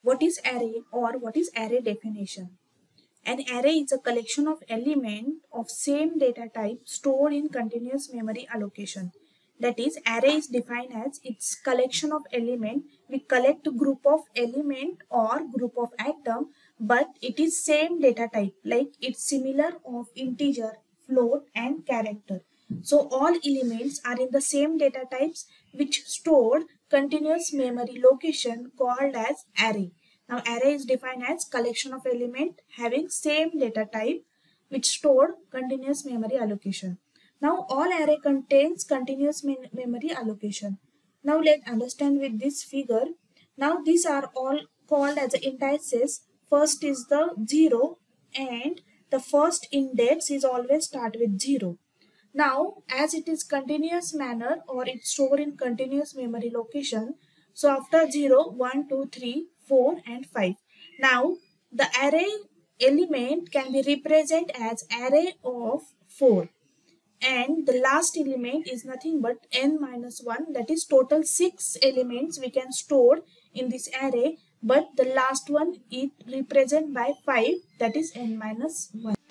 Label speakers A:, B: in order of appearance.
A: What is array or what is array definition? An array is a collection of elements of same data type stored in continuous memory allocation. That is, array is defined as its collection of elements. We collect a group of element or group of atom, but it is same data type, like it's similar of integer, float and character. So all elements are in the same data types which stored continuous memory location called as array. Now array is defined as collection of element having same data type which stored continuous memory allocation. Now all array contains continuous memory allocation. Now let's understand with this figure. Now these are all called as indices. First is the 0 and the first index is always start with 0. Now as it is continuous manner or it's stored in continuous memory location, so after 0, 1, 2, 3, 4 and 5. Now the array element can be represented as array of 4 and the last element is nothing but n minus 1, that is total 6 elements we can store in this array, but the last one is represented by 5, that is n minus 1.